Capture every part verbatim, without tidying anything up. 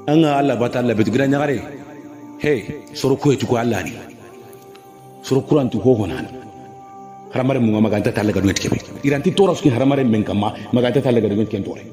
anga alla batalla betu gira nyagare hey soro ko etu ko alla ni soro kuran tu ko gonan haramare mu maganta talla gadu etke iranti toras ki haramare men kama maganta talla gadu etke tore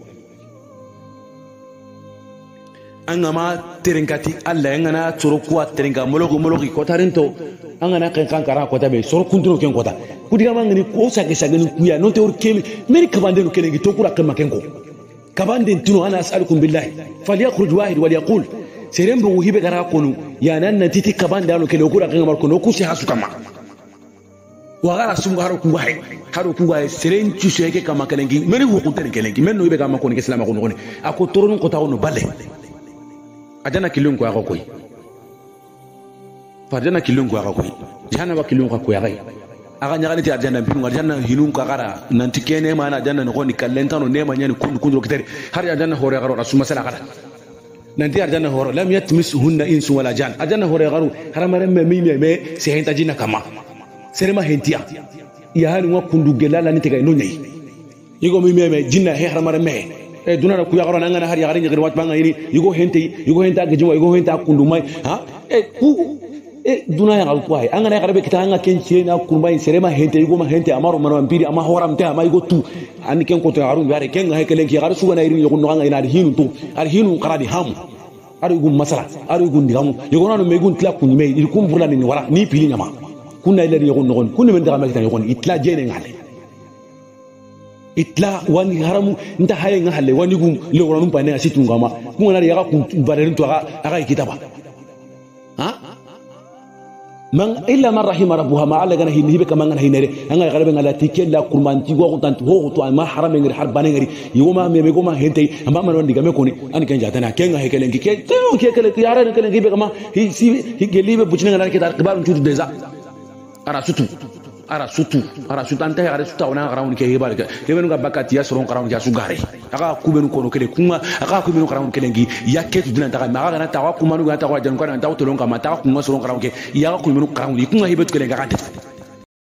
anga ma terenkati alla ngana soro ko terenka mologo mologi ko tarento anga na kan kan kara ko tabe soro kuntro ken ko ta kudiga mangani ko sake sake ni kuya non te or kemi meri kabande no kelengi to kura kema kenko kabande tuno ana as'alukum billahi falyakhruj wahid walyaqul serembo uhibe gara kono ya nan titi kabande alo kele kura kema kono ku se hasu kama wagara sunga haro ku wahid haro ku wahid seren ci seke kama kelengi meri wo ko tere kelengi menno ibe kama kono ke salama kono kono ako toron ko tawono balle adana kilun ko ako koy fadana kilun ko ako koy jana wa kilun ko ya gai aga nyagani ti arjana binu arjana hinun ka gara nanti kene mana arjana no ni kallentano ne ma nyani kundu kundu kitere har arjana hore garo rasu masala gara nanti arjana hore lam yatmisuhunna insu wala jan arjana hore garo haramare me mi me se henta jina kama serema hentia ya hani wa kundu gelala ni tegay no nyai yigo mi me jinna he haramare me e dunara ku ya garo nangana har ya gari ngir wat banga yini yigo hente yigo henta gejwa yigo henta kundu mai ha e ku e dunaya ngal ko ay angana garbe kita anga kenche na kurmay serema hente yugo ma hente amaro mano ambiri ama horam te ama yugo tu an ken ko to harun yare ken ha kelen ki gar suga na irin yugo no anga ina hinu tu ar hinu qaradi ham ar yugo masala ar yugo ndigamu yugo nano megun tla kunni me il kum burla ni wara ni pili nyama kunna ile yugo no gon kunni men dama kita yugo itla jene ngale itla wani haramu nta haye ngale wani gum le wona num pane asitu ngama kunna ya ka kun barerin to aga aga kitaba ha man illa man rahima rabbuha ma alla gana hinni beka man hinere anga garbe ngala tikella kurmanti go tantu ho to ma haram ngir harbane ngiri yoma me me go ma hente amba man wandi game koni an kan jatana kenga he kelen ki ke to ke kelen ki yara kelen ki beka ma hi si hi gelibe bucina ngala ke dar kibarun tudu deza ara sutu ara sutu ara sutanta ara suta ona garawun ke hebar ke hebenu ga bakati ya soron garawun ya sugare aka kubenu kono kele kuma aka kubenu garawun kele ngi yaketu dinan ta ma ga na ta wa kuma nu ga ta wa jan ko na ta to lon ka ma ta kuma soron garawun ke ya kubenu garawun kunga hebetu kele ga